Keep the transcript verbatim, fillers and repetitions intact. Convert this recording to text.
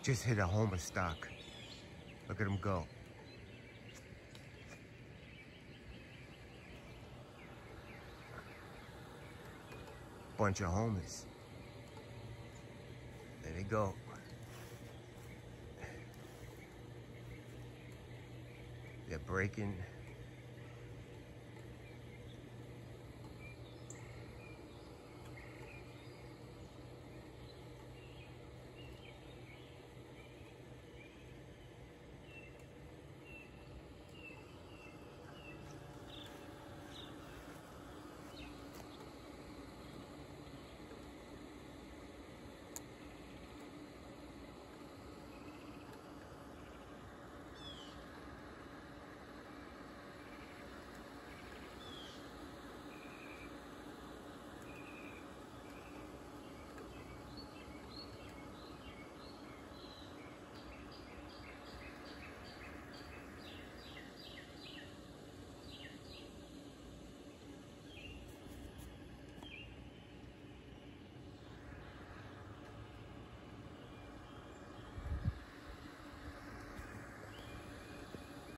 Just hit a homeless stock. Look at them go. Bunch of homeless. There they go. They're breaking